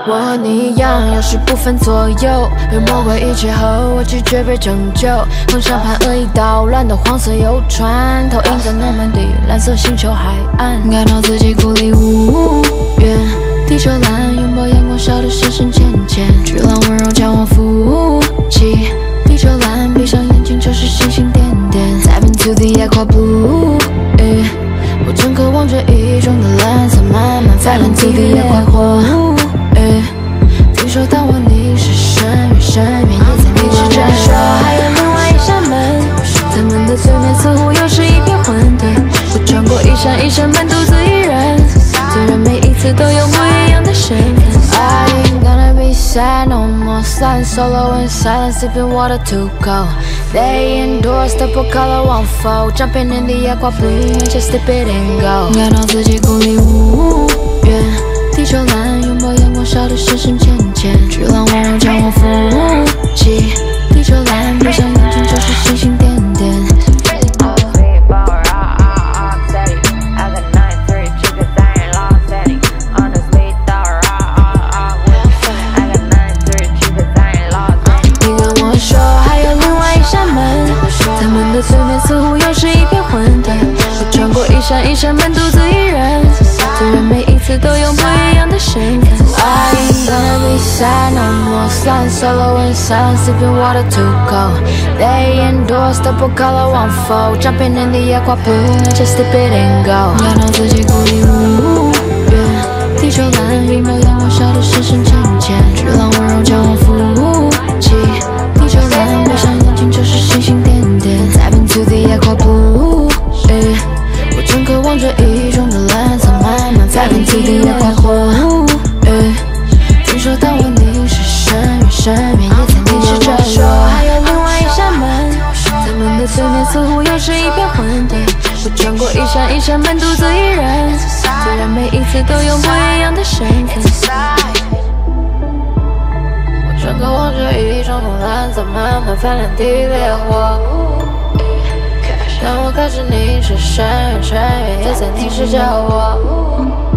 我和你一样，有时不分左右。被魔鬼遗弃后，我拒绝被拯救。方向盘恶意捣乱的黄色游船，投影在诺曼底蓝色星球海岸。感到自己孤立无援，地球蓝，拥抱阳光，笑得深深浅浅。巨浪温柔将我扶起，地球蓝，闭上眼睛就是星星点点。Step into the aqua blue，我正渴望着一种的蓝色，慢慢泛滥起的野快活。听说当我凝视深渊，深渊也在你视着。说还有另外一扇门，在门的对面似乎又是一片混沌。我穿过一扇一扇门，独自一人，虽然每一次都有不一样的身份。I ain't gonna be sad no more, sliding solo in silence, sipping water to go. They endorse the full color won't fold, jumping in the aqua blue, just dip it and go. 感到自己孤立无援，地球蓝，拥抱阳光，笑得深深浅浅。巨浪温柔将我扶起，地球蓝，闭上眼睛就是星星点点。你跟我说还有另外一扇门，在门的对面似乎又是一片混沌。我穿过一扇一扇门，独自一人，虽然每一次都有不一样的身份。I ain't gonna be sad no more, sliding solo in silence, sipping water to go. They endorse the full color won't fold, jumping in the aqua blue, just dip it and go. 感到自己孤立无援，地球蓝，拥抱阳光，笑得深深浅浅。巨浪温柔将我扶起，地球蓝，闭上眼睛就是星星点点。Step into the aqua blue，我正渴望着一种的蓝色，慢慢泛滥起的快活。听说当我凝视深渊，深渊也在凝视着。说还有另外一扇门，在门的对面似乎又是一片混沌。我穿过一扇一扇门，独自一人，虽然每一次都有不一样的身份。我正渴望着一种的蓝色，慢慢泛滥的烈火。当我开始凝视深渊，深渊也在凝视着我。